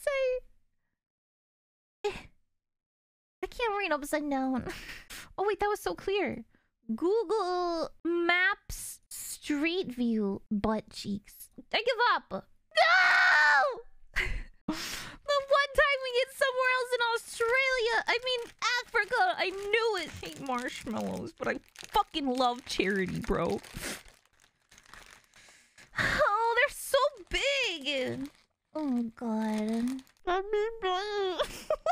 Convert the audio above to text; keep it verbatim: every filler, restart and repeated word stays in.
say? I can't read upside down. Oh wait, that was so clear. Google Maps Street View butt cheeks. I give up. No! The one time we get somewhere else in Australia, I mean Africa, I knew it. I hate marshmallows, but I fucking love charity, bro. Oh, they're so big. Oh god. Let me play.